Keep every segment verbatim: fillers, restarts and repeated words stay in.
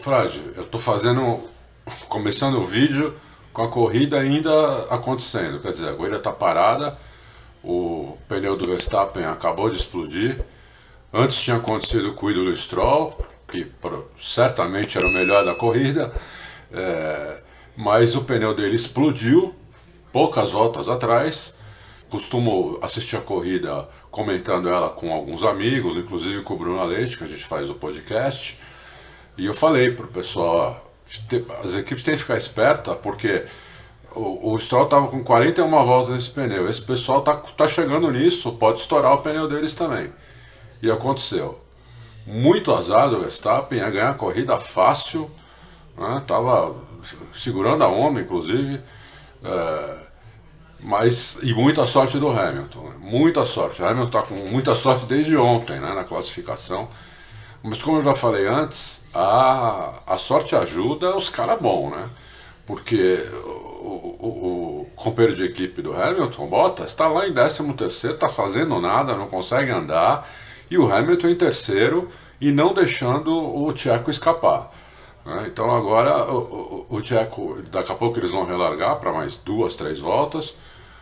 Fred, eu tô fazendo, começando o vídeo com a corrida ainda acontecendo, quer dizer, a corrida tá parada, o pneu do Verstappen acabou de explodir, antes tinha acontecido com o ídolo Stroll, que certamente era o melhor da corrida, é, mas o pneu dele explodiu poucas voltas atrás. Costumo assistir a corrida comentando ela com alguns amigos, inclusive com o Bruno Leite, que a gente faz o podcast. E eu falei pro pessoal, ó, as equipes têm que ficar espertas, porque o, o Stroll estava com quarenta e uma voltas nesse pneu. Esse pessoal tá, tá chegando nisso, pode estourar o pneu deles também. E aconteceu. Muito azar do Verstappen, ia ganhar a corrida fácil, né? Tava segurando a onda, inclusive. É, Mas, e muita sorte do Hamilton, né? Muita sorte. O Hamilton está com muita sorte desde ontem, né, na classificação. Mas como eu já falei antes, a, a sorte ajuda os caras bons, né? Porque o, o, o companheiro de equipe do Hamilton, Bottas, está lá em décimo terceiro, está fazendo nada, não consegue andar. E o Hamilton em terceiro e não deixando o Checo escapar. Então agora o, o, o Checo, daqui a pouco eles vão relargar para mais duas, três voltas.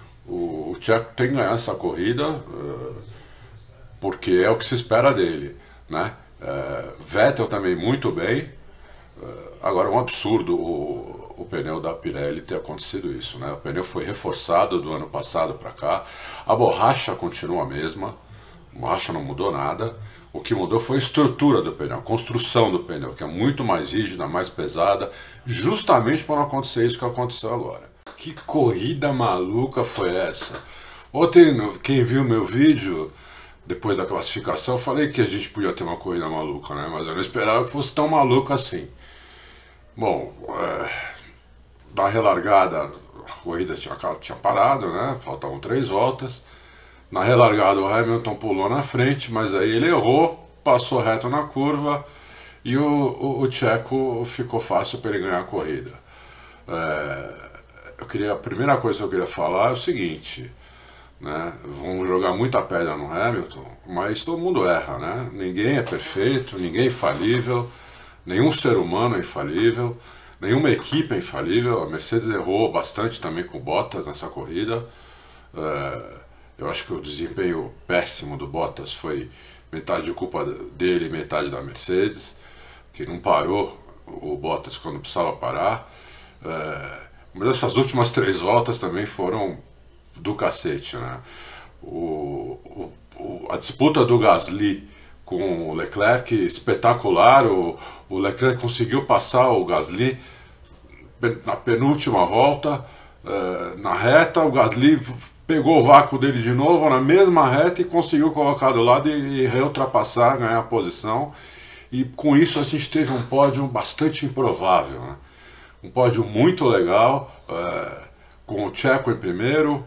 O, o Checo tem que ganhar essa corrida, uh, porque é o que se espera dele, né? Uh, Vettel também muito bem. Uh, agora é um absurdo o, o pneu da Pirelli ter acontecido isso, né? O pneu foi reforçado do ano passado para cá. A borracha continua a mesma, a borracha não mudou nada. O que mudou foi a estrutura do pneu, a construção do pneu, que é muito mais rígida, mais pesada, justamente para não acontecer isso que aconteceu agora. Que corrida maluca foi essa? Ontem, quem viu meu vídeo, depois da classificação, eu falei que a gente podia ter uma corrida maluca, né? Mas eu não esperava que fosse tão maluca assim. Bom, é, na relargada, a corrida tinha, tinha parado, né? Faltavam três voltas. Na relargada o Hamilton pulou na frente, mas aí ele errou, passou reto na curva e o, o, o Checo ficou fácil para ele ganhar a corrida. É, eu queria, a primeira coisa que eu queria falar é o seguinte, né? Vamos jogar muita pedra no Hamilton, mas todo mundo erra, né? Ninguém é perfeito, ninguém é infalível, nenhum ser humano é infalível, nenhuma equipe é infalível. A Mercedes errou bastante também com Bottas nessa corrida. É, Eu acho que o desempenho péssimo do Bottas foi metade de culpa dele e metade da Mercedes, que não parou o Bottas quando precisava parar. É, mas essas últimas três voltas também foram do cacete, né? O, o, a disputa do Gasly com o Leclerc, espetacular. O, o Leclerc conseguiu passar o Gasly na penúltima volta, é, na reta. O Gasly pegou o vácuo dele de novo na mesma reta e conseguiu colocar do lado e, e reultrapassar, ganhar a posição. E com isso a gente teve um pódio bastante improvável, né? Um pódio muito legal, é, com o Checo em primeiro,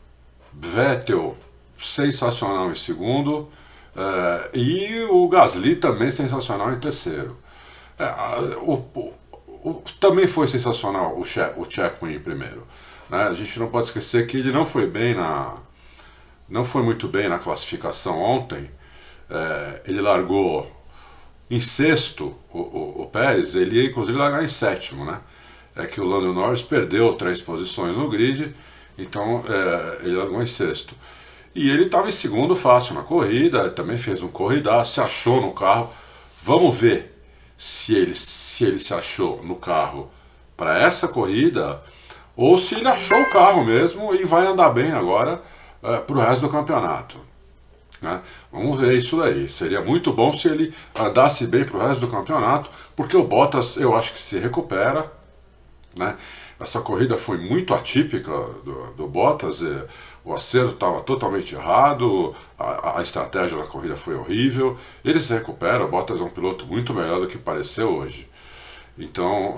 Vettel sensacional em segundo, é, e o Gasly também sensacional em terceiro. É, o, o, o, também foi sensacional o, che, o Checo em primeiro. Né? A gente não pode esquecer que ele não foi bem na, não foi muito bem na classificação ontem. É, ele largou em sexto, o, o, o Pérez, ele ia inclusive largar em sétimo, né? É que o Lando Norris perdeu três posições no grid, então é, ele largou em sexto. E ele estava em segundo fácil na corrida, também fez um corridaço, se achou no carro. Vamos ver se ele se, ele se achou no carro para essa corrida, ou se ele achou o carro mesmo e vai andar bem agora é, para o resto do campeonato, né? Vamos ver isso daí. Seria muito bom se ele andasse bem para o resto do campeonato, porque o Bottas eu acho que se recupera, né? Essa corrida foi muito atípica do, do Bottas, é, o acerto estava totalmente errado, a, a estratégia da corrida foi horrível. Ele se recupera, o Bottas é um piloto muito melhor do que pareceu hoje. Então,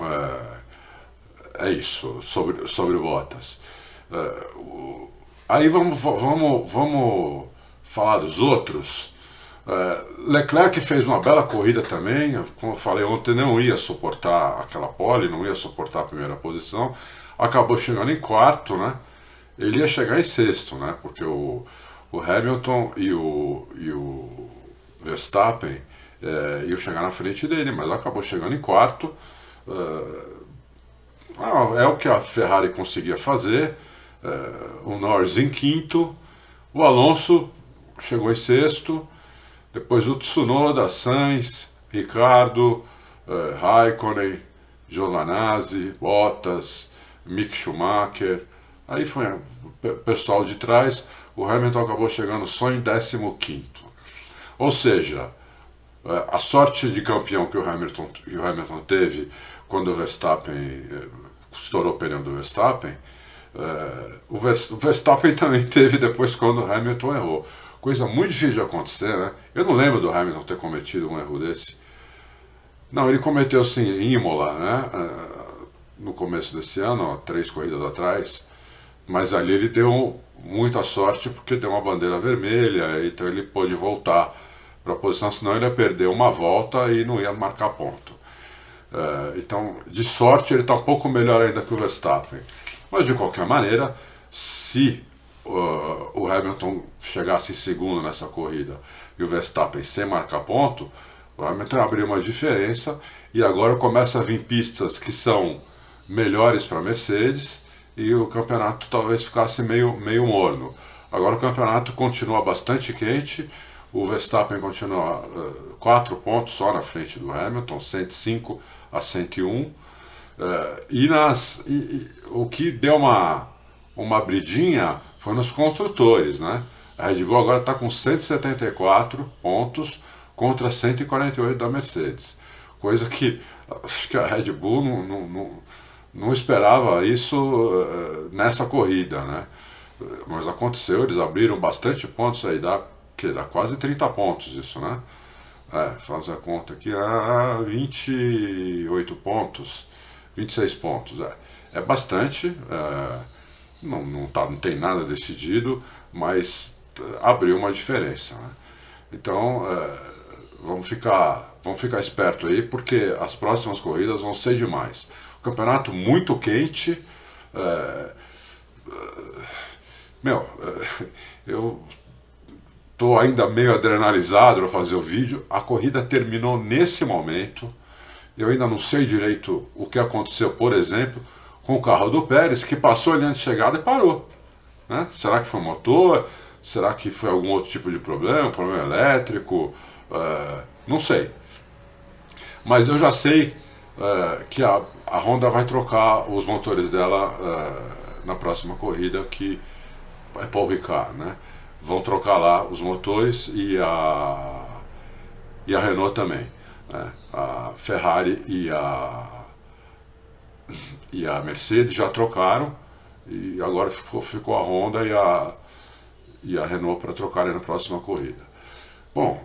é, é isso sobre, sobre o Bottas. É, o, aí vamos, vamos, vamos falar dos outros. É, Leclerc fez uma bela corrida também, como eu falei ontem, não ia suportar aquela pole, não ia suportar a primeira posição, acabou chegando em quarto, né? Ele ia chegar em sexto, né? Porque o, o Hamilton e o, e o Verstappen, é, iam chegar na frente dele, mas acabou chegando em quarto. É, é o que a Ferrari conseguia fazer. É, o Norris em quinto, o Alonso chegou em sexto, depois o Tsunoda, Sainz, Ricardo, é, Raikkonen, Giovinazzi, Bottas, Mick Schumacher. Aí foi o pessoal de trás. O Hamilton acabou chegando só em décimo quinto. Ou seja, a sorte de campeão que o Hamilton, que o Hamilton teve quando o Verstappen estourou o pneu do Verstappen, o Verstappen também teve depois quando o Hamilton errou. Coisa muito difícil de acontecer, né? Eu não lembro do Hamilton ter cometido um erro desse. Não, ele cometeu sim em Imola, né? No começo desse ano, ó, três corridas atrás. Mas ali ele deu muita sorte porque deu uma bandeira vermelha, então ele pôde voltar para a posição, senão ele ia perder uma volta e não ia marcar ponto. Uh, então, de sorte, ele está um pouco melhor ainda que o Verstappen. Mas, de qualquer maneira, se uh, o Hamilton chegasse em segundo nessa corrida e o Verstappen sem marcar ponto, o Hamilton abriu uma diferença e agora começa a vir pistas que são melhores para a Mercedes e o campeonato talvez ficasse meio, meio morno. Agora o campeonato continua bastante quente, o Verstappen continua uh, quatro pontos só na frente do Hamilton, cento e cinco a cento e um, uh, e, nas, e, e o que deu uma, uma bridinha foi nos construtores, né? A Red Bull agora está com cento e setenta e quatro pontos contra cento e quarenta e oito da Mercedes, coisa que acho que a Red Bull não, não, não, não esperava isso uh, nessa corrida, né? Mas aconteceu, eles abriram bastante pontos aí, dá, que dá quase trinta pontos isso, né? É, faz a conta aqui, ah, vinte e oito pontos, vinte e seis pontos, é, é bastante, é, não, não, tá, não tem nada decidido, mas abriu uma diferença, né? Então, é, vamos ficar, vamos ficar esperto aí, porque as próximas corridas vão ser demais. O campeonato muito quente, é, meu, eu tô ainda meio adrenalizado para fazer o vídeo. A corrida terminou nesse momento. Eu ainda não sei direito o que aconteceu, por exemplo, com o carro do Pérez, que passou ali antes de chegada e parou, né? Será que foi motor? Será que foi algum outro tipo de problema? Problema elétrico? Uh, não sei. Mas eu já sei uh, que a, a Honda vai trocar os motores dela uh, na próxima corrida, que é Paul Ricard, né? Vão trocar lá os motores e a, e a Renault também, né? A Ferrari e a, e a Mercedes já trocaram e agora ficou, ficou a Honda e a, e a Renault para trocarem na próxima corrida. Bom,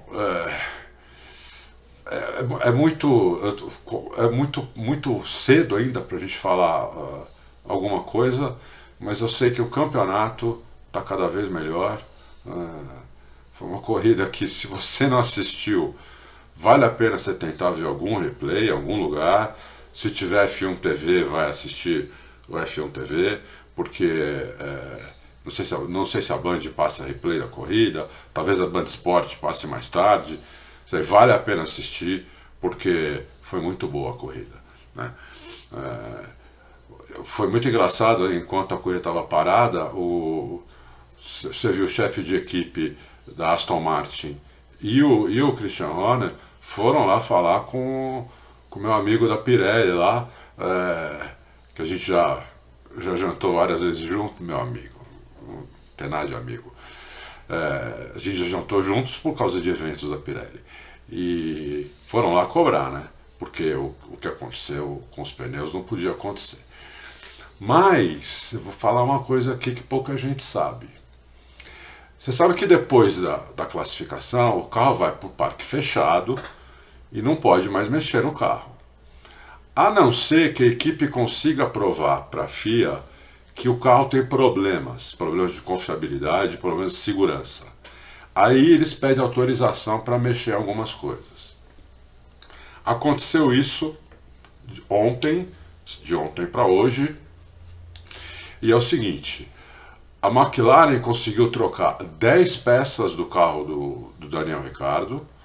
é, é, é muito, é muito, muito cedo ainda para a gente falar uh, alguma coisa, mas eu sei que o campeonato está cada vez melhor. Uh, foi uma corrida que, se você não assistiu, vale a pena você tentar ver algum replay, algum lugar. Se tiver F um T V, vai assistir o F um T V, porque é, não, sei se a, não sei se a Band passa replay da corrida, talvez a Band Sport passe mais tarde. Isso aí vale a pena assistir, porque foi muito boa a corrida, né? É, foi muito engraçado, enquanto a corrida estava parada, o você viu o chefe de equipe da Aston Martin e o, e o Christian Horner foram lá falar com o meu amigo da Pirelli lá, é, que a gente já, já jantou várias vezes junto, meu amigo, não tem nada de amigo. É, a gente já jantou juntos por causa de eventos da Pirelli. E foram lá cobrar, né? Porque o, o que aconteceu com os pneus não podia acontecer. Mas eu vou falar uma coisa aqui que pouca gente sabe. Você sabe que depois da, da classificação, o carro vai para o parque fechado e não pode mais mexer no carro. A não ser que a equipe consiga provar para a F I A que o carro tem problemas, problemas de confiabilidade, problemas de segurança. Aí eles pedem autorização para mexer em algumas coisas. Aconteceu isso ontem, de ontem para hoje, e é o seguinte: a McLaren conseguiu trocar dez peças do carro do, do Daniel Ricciardo,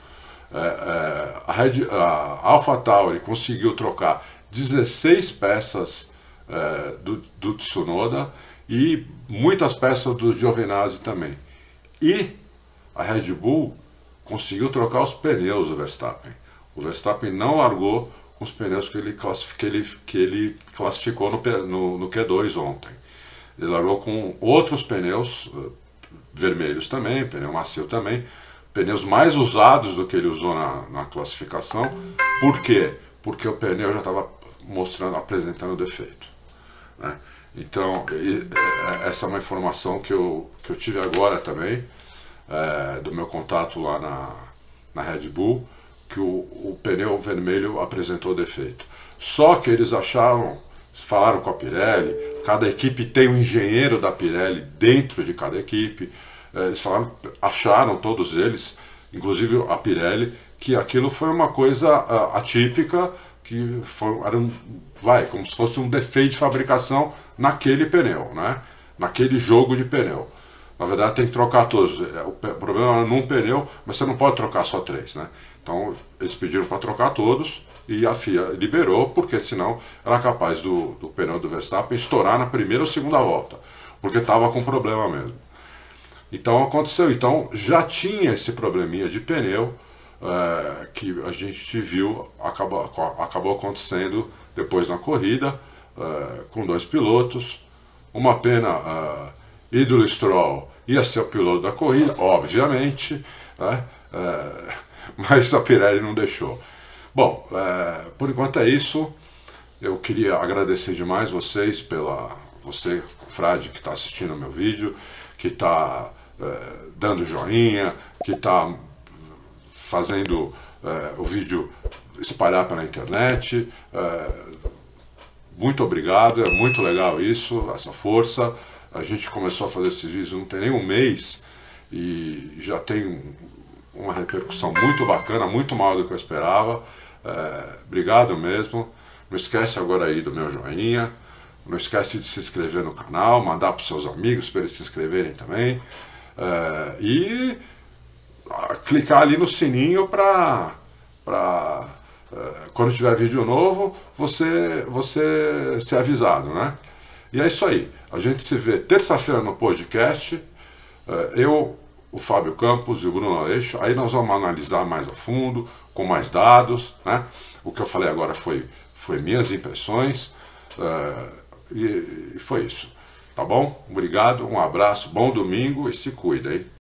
é, é, a, Red, a AlphaTauri conseguiu trocar dezesseis peças é, do, do Tsunoda e muitas peças do Giovinazzi também. E a Red Bull conseguiu trocar os pneus do Verstappen. O Verstappen não largou com os pneus que ele, que ele, que ele classificou no, no, no Q dois ontem. Ele largou com outros pneus, vermelhos também, pneu macio também, pneus mais usados do que ele usou na, na classificação. Por quê? Porque o pneu já estava mostrando, apresentando defeito, né? Então, essa é uma informação que eu, que eu tive agora também, é, do meu contato lá na, na Red Bull, que o, o pneu vermelho apresentou defeito. Só que eles acharam, falaram com a Pirelli, cada equipe tem um engenheiro da Pirelli dentro de cada equipe, eles falaram, acharam todos eles, inclusive a Pirelli, que aquilo foi uma coisa uh, atípica, que foi, era um, vai, como se fosse um defeito de fabricação naquele pneu, né? Naquele jogo de pneu. Na verdade tem que trocar todos, o problema era num pneu, mas você não pode trocar só três, né? Então eles pediram para trocar todos e a F I A liberou, porque senão era capaz do, do pneu do Verstappen estourar na primeira ou segunda volta, porque estava com problema mesmo. Então aconteceu, então já tinha esse probleminha de pneu, é, que a gente viu, acabou, acabou acontecendo depois na corrida, é, com dois pilotos. Uma pena, é, Idle Stroll ia ser o piloto da corrida, obviamente, né? É, mas a Pirelli não deixou. Bom, é, por enquanto é isso. Eu queria agradecer demais vocês, pela você, Frade, que está assistindo o meu vídeo, que está é, dando joinha, que está fazendo é, o vídeo espalhar pela internet. É, muito obrigado, é muito legal isso, essa força. A gente começou a fazer esses vídeos não tem nem um mês e já tem uma repercussão muito bacana, muito maior do que eu esperava. É, obrigado mesmo. Não esquece agora aí do meu joinha. Não esquece de se inscrever no canal, mandar para os seus amigos para eles se inscreverem também. É, e clicar ali no sininho para para é, quando tiver vídeo novo você, você ser avisado, né? E é isso aí. A gente se vê terça-feira no podcast. É, eu, o Fábio Campos e o Bruno Aleixo. Aí nós vamos analisar mais a fundo, com mais dados, né? O que eu falei agora foi, foi minhas impressões. É, e, e foi isso. Tá bom? Obrigado, um abraço, bom domingo e se cuida, hein?